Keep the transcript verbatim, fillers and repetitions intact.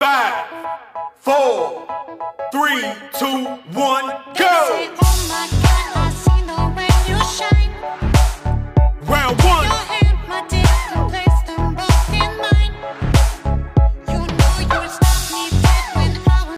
Five, four, three, two, one, go! Oh my God.